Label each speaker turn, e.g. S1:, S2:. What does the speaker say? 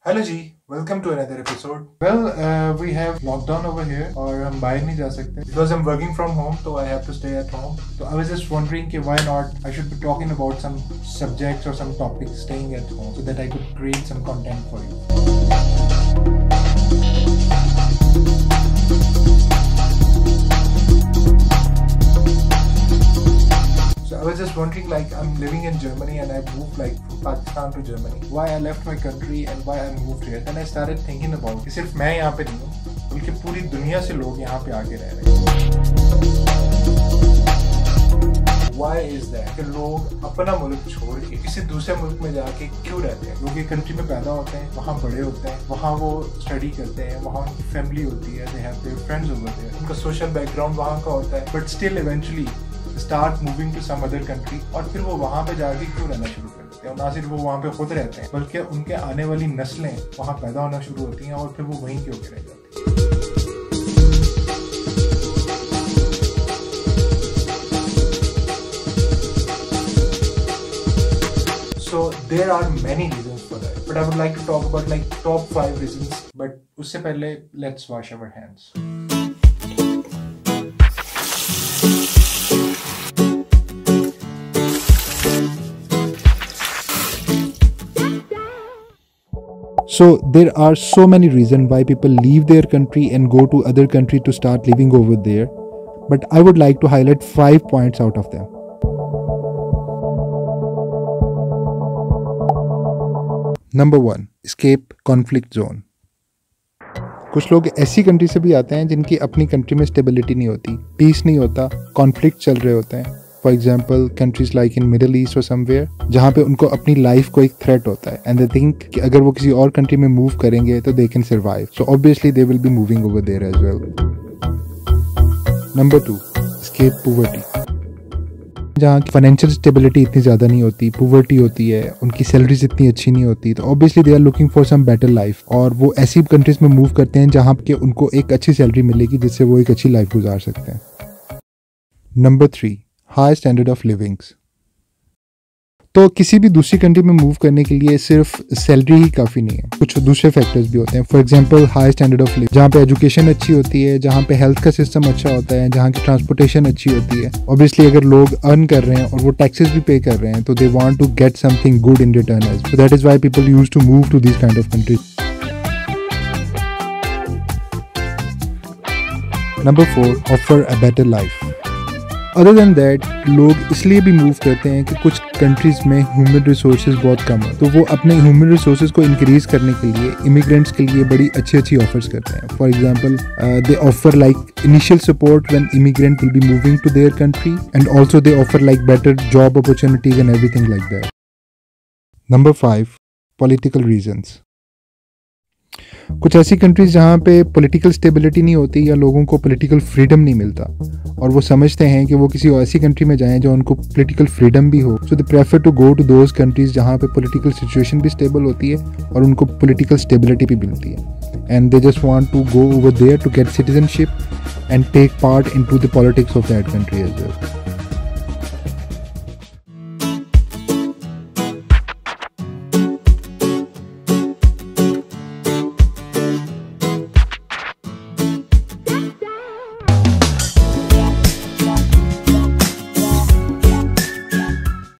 S1: Hello जी, welcome to another episode. We have lockdown over here और हम बाहर नहीं जा सकते because I am working from home, तो I have to stay at home. तो आई वाज जस्ट वंडरिंग कि why not I should be talking about some subjects और some topics staying at home so that I could create some content for you. I was just wondering, like, I'm living in Germany and I moved like from Pakistan to Germany. Why I left my country and why I moved here. Then I started thinking about कि सिर्फ मैं यहाँ पे नहीं हूँ, बल्कि पूरी दुनिया से लोग यहाँ पे आके रह रहे हैं। Why is that? कि लोग अपना मुल्क छोड़ के किसी दूसरे मुल्क में जाके क्यों रहते हैं? लोग एक कंट्री में पैदा होते हैं, वहाँ बड़े होते हैं, वहाँ वो स्टडी करते हैं, वहाँ उनकी फैमिली होती है, they have their friends over there, उनका सोशल बैकग्राउंड वहाँ का होता है, but still eventually start moving to some other country. और फिर वो वहाँ पे जाके क्यों रहना शुरू कर देते हैं? और ना सिर्फ वो वहाँ पे खुद रहते हैं, बल्कि उनके आने वाली नस्लें वहाँ पैदा होना शुरू होती हैं और फिर वो वहीं के होके रह जाती हैं। So there are many reasons for that, but I would like to talk about like top 5 reasons. But उससे पहले let's wash our hands. So there are so many reasons why people leave their country and go to other country to start living over there, but I would like to highlight 5 points out of them. Number 1, escape conflict zone. कुछ लोग ऐसी country से भी आते हैं जिनकी अपनी country में स्टेबिलिटी नहीं होती, पीस नहीं होता, कॉन्फ्लिक्ट चल रहे होते हैं। For example countries like in Middle East और समवेयर, जहाँ पे उनको अपनी लाइफ को एक थ्रेट होता है एंड दे थिंक कि अगर वो किसी और कंट्री में मूव करेंगे तो they can survive, so obviously they will be moving over there as well. Number 2, escape poverty. जहाँ की फाइनेंशियल स्टेबिलिटी इतनी ज़्यादा नहीं होती, पॉवर्टी होती है, उनकी सैलरीज इतनी अच्छी नहीं होती, तो obviously they are looking for some better life, और वो ऐसी कंट्रीज में मूव करते हैं जहाँ पे उनको एक अच्छी सैलरी मिलेगी जिससे वो एक अच्छी लाइफ गुजार सकते हैं। Number 3, high standard of livings. तो किसी भी दूसरी कंट्री में मूव करने के लिए सिर्फ सैलरी ही काफ़ी नहीं है, कुछ दूसरे फैक्टर्स भी होते हैं। For example high standard of living, जहाँ पे एजुकेशन अच्छी होती है, जहाँ पे हेल्थ का सिस्टम अच्छा होता है, जहाँ की ट्रांसपोर्टेशन अच्छी होती है। ऑब्वियसली अगर लोग अर्न कर रहे हैं और वो टैक्सेस भी पे कर रहे हैं तो they want to get something good in return as, so that is why people used to move to this kind of countries. Number 4, offer a better life. Other than that, लोग इसलिए भी move करते हैं कि कुछ countries में human resources बहुत कम है, तो वो अपने ह्यूमन रिसोर्सेज को इंक्रीज़ करने के लिए इमिग्रेंट्स के लिए बड़ी अच्छी अच्छी ऑफर्स करते हैं। For example they offer like initial support when immigrant will be moving to their country, and also they offer like better job opportunities and everything like that. Number 5, political reasons. कुछ ऐसी countries जहाँ पे political stability नहीं होती या लोगों को political freedom नहीं मिलता, और वो समझते हैं कि वो किसी ऐसी कंट्री में जाएं जो उनको पॉलिटिकल फ्रीडम भी हो, so they prefer to go to those countries जहाँ पे पॉलिटिकल सिचुएशन भी स्टेबल होती है और उनको पॉलिटिकल स्टेबिलिटी भी मिलती है, and they just want to go over there to get citizenship and take part into the politics of that country as well.